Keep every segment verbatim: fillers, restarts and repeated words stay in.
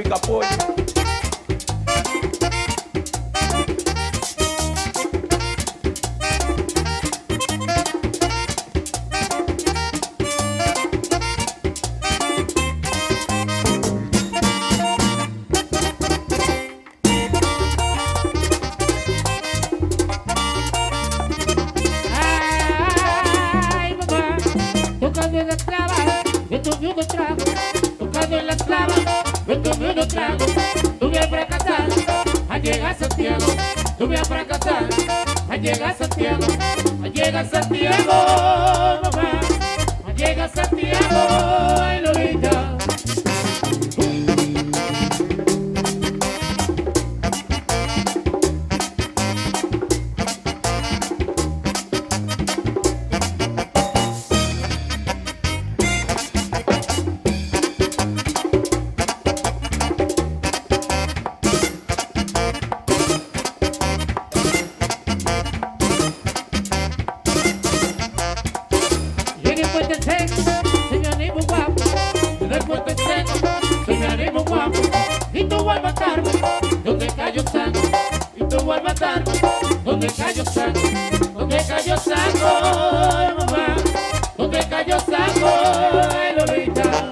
pica pollo. Tocando en las clavas, me tomé unos tragos. Tocando en las clavas, me tomé unos tragos. Tú me fracasar, al llegar a Santiago. Tú me fracasar, al llegar a Santiago. Al llegar a Santiago, mamá. Al llegar a Santiago, ay, Lolita. Llegué al Puente Seco, soy mi ánimo guapo. Llegué al Puente Seco, soy mi ánimo guapo. Y tú al matarme, donde cayó sango. Y tú al matarme, donde cayó sango. Donde cayó sango, ay, mamá. Donde cayó sango, ay, Lolita.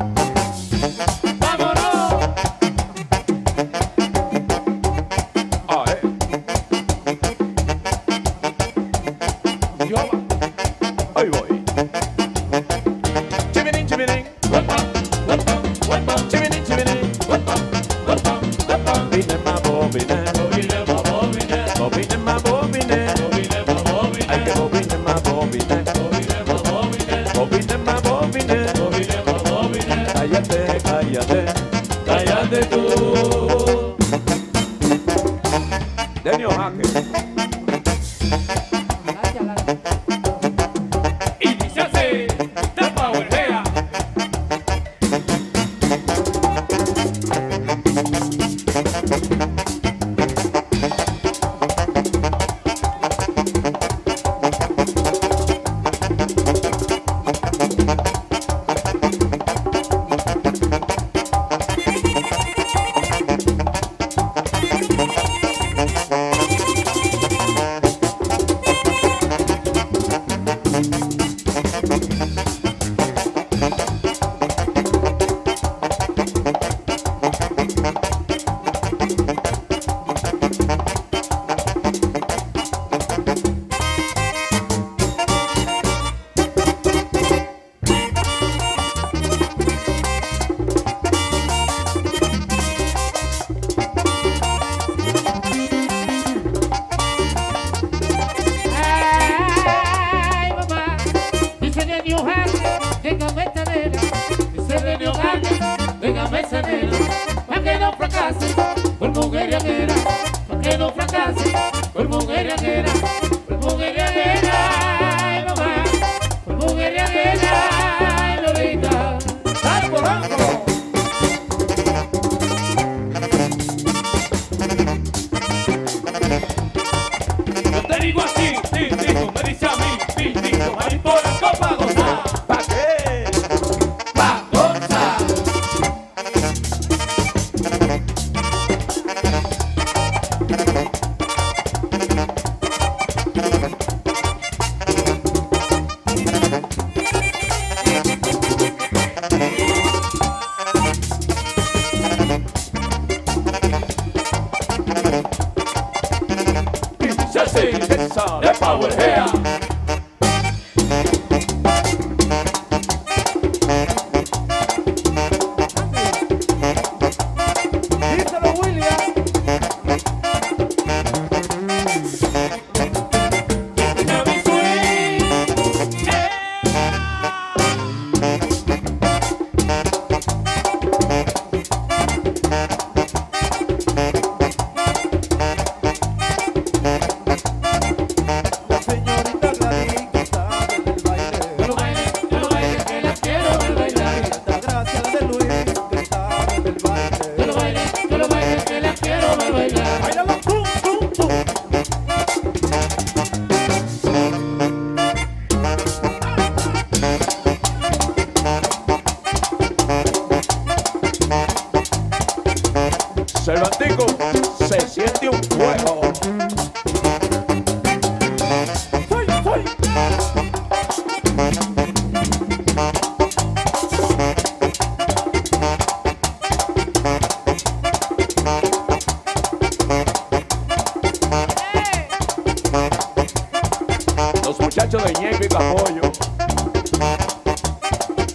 ¡Vámonos! Ah, eh. Yo va. Ahí voy. Chiminín, chiminín. Chiminín, chiminín. Bobine ma bobine. Bobine ma bobine. Ay, que bobine ma bobine. Bobine ma bobine. Cállate, cállate. Cállate tú. Denio Jaque. Y dice así, the power here. Ay, mamá, dice de New Hack, déjame esta nena. Dice de New Hack, déjame esa nena. Pa' que no fracase, por mujeriaguera. Pa' que no fracase, por mujeriaguera. Por mujeriaguera, ay, mamá. Por mujeriaguera, ay, Lolita. ¡Ay, Polanco! Yo te digo así, sí, digo, me dice a mí, sí, digo, Yovanny Polanco pa' gozar. ¿Pa qué? Pa' gozar.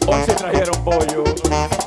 Hoy se trajeron pollo.